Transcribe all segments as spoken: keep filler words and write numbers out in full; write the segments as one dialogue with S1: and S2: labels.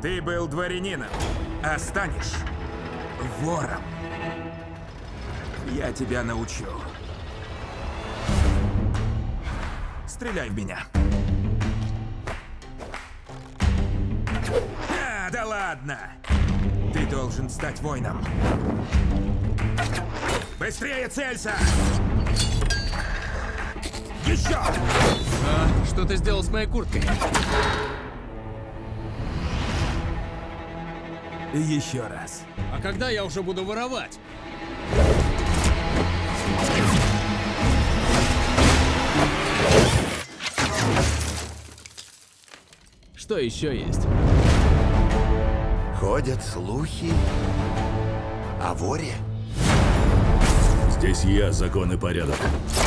S1: Ты был дворянином, а станешь вором. Я тебя научу. Стреляй в меня. А, да ладно. Ты должен стать воином. Быстрее целься! Еще!
S2: А, что ты сделал с моей курткой?
S1: Еще раз.
S2: А когда я уже буду воровать? Что еще есть?
S3: Ходят слухи о воре.
S4: Здесь я, закон и порядок.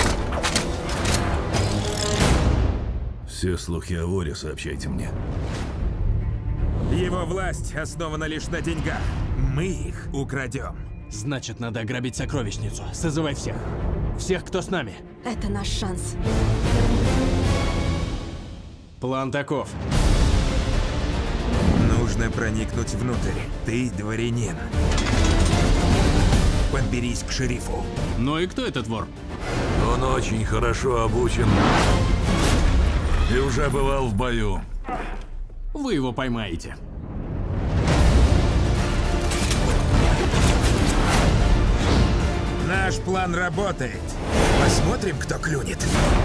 S4: Все слухи о воре сообщайте мне.
S1: Его власть основана лишь на деньгах. Мы их украдем.
S2: Значит, надо ограбить сокровищницу. Созывай всех. Всех, кто с нами.
S5: Это наш шанс.
S2: План таков.
S1: Нужно проникнуть внутрь. Ты дворянин. Подберись к шерифу.
S2: Ну и кто этот вор?
S4: Он очень хорошо обучен и уже бывал в бою.
S2: Вы его поймаете.
S1: Наш план работает. Посмотрим, кто клюнет.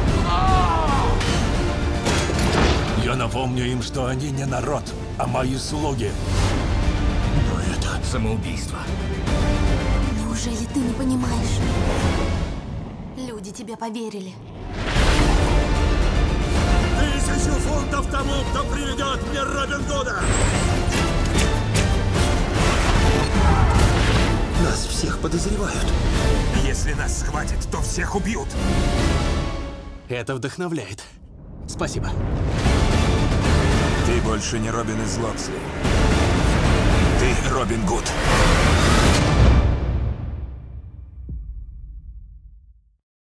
S4: Я напомню им, что они не народ, а мои слуги. Но это самоубийство.
S5: Неужели ты не понимаешь? Люди тебе поверили.
S4: Тысячу фунтов тому, кто приведет мне Робин Гуда!
S3: Нас всех подозревают.
S1: Если нас схватят, то всех убьют.
S2: Это вдохновляет. Спасибо.
S1: Ты больше не Робин из Локсли. Ты Робин Гуд.